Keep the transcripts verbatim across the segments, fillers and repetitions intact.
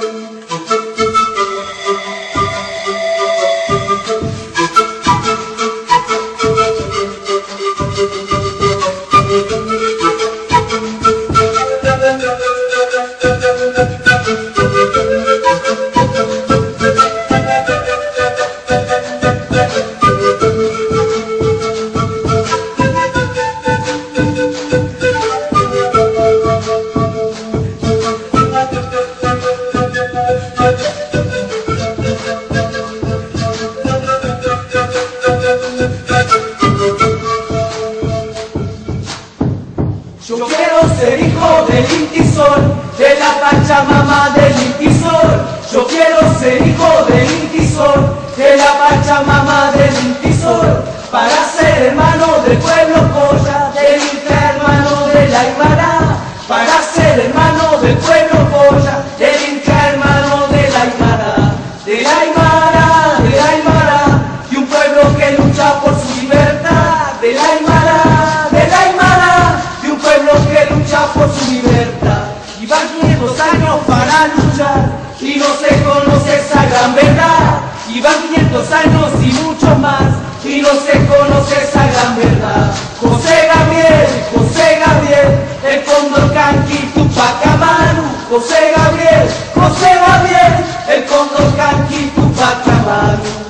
Yo quiero ser hijo del Inti Sol, de la Pachamama del Inti Sol. Yo quiero ser hijo del Inti Sol, de la Pachamama del Inti Sol, para ser hermano del pueblo Colla, del Inca hermano de la Aymara, para ser hermano del pueblo Colla, del Inca hermano de la Aymara, de la Aymara, de la Aymara, y un pueblo que lucha por su libertad, de la Aymara, de la Aymara, de un pueblo que lucha por su libertad. Y van quinientos años para luchar y no se conoce esa gran verdad. Y van quinientos años y mucho más y no se conoce esa gran verdad. José Gabriel, José Gabriel, el cóndor canqui Tupac Amaru. José Gabriel, José Gabriel, el cóndor canqui Tupac Amaru.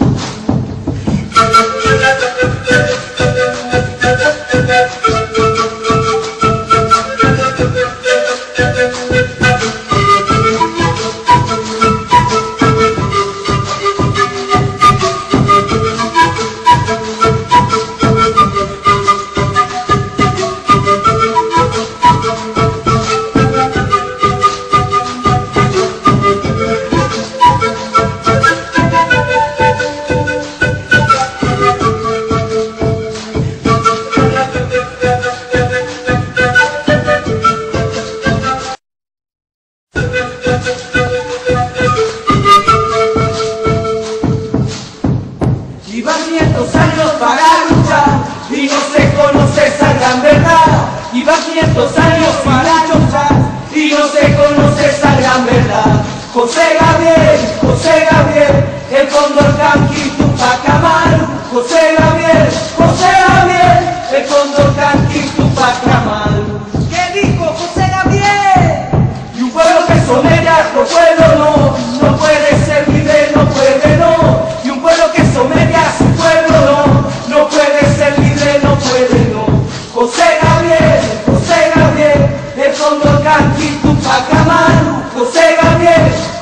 Y van quinientos años para luchar y no se conoce esa gran verdad. Y van quinientos años para luchar y no se conoce esa gran verdad. José Gabriel, José Gabriel, el cóndor canqui Tupac Amaru. José Gabriel, José Gabriel, el cóndor canqui Tupac Amaru. ¿Qué dijo José Gabriel? Y un pueblo que somete a otro pueblo no, no puede ser libre, no puede no. Y un pueblo que somete a su pueblo no, no puede ser libre, no puede no. José Gabriel, José Gabriel, el cóndor canqui Tupac Amaru. José Gabriel,